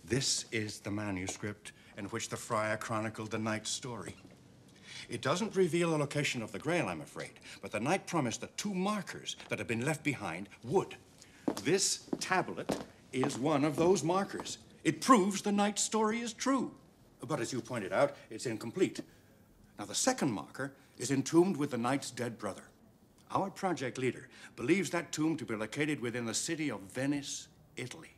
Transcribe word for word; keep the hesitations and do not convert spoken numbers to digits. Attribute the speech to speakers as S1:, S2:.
S1: This is the manuscript in which the friar chronicled the knight's story. It doesn't reveal the location of the Grail, I'm afraid, but the knight promised that two markers that had been left behind would. This tablet is one of those markers. It proves the knight's story is true. But as you pointed out, it's incomplete. Now, the second marker is entombed with the knight's dead brother. Our project leader believes that tomb to be located within the city of Venice, Italy.